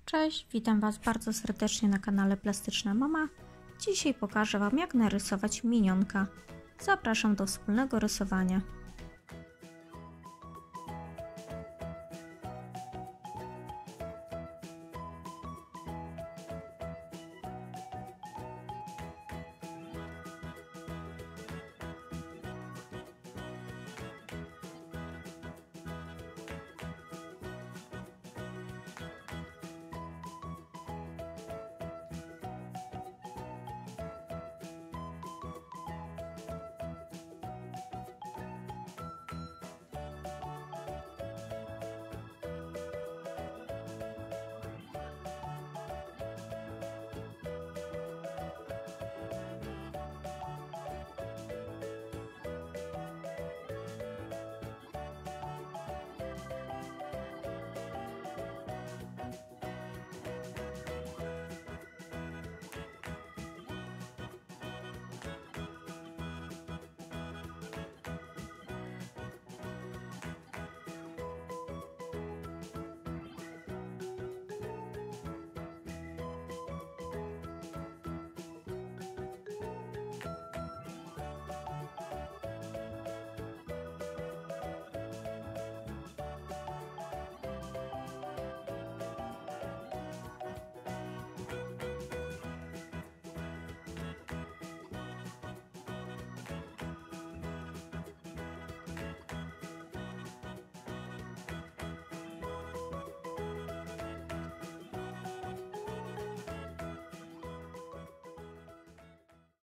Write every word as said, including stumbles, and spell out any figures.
Cześć, witam Was bardzo serdecznie na kanale Plastyczna Mama. Dzisiaj pokażę Wam, jak narysować minionka. Zapraszam do wspólnego rysowania.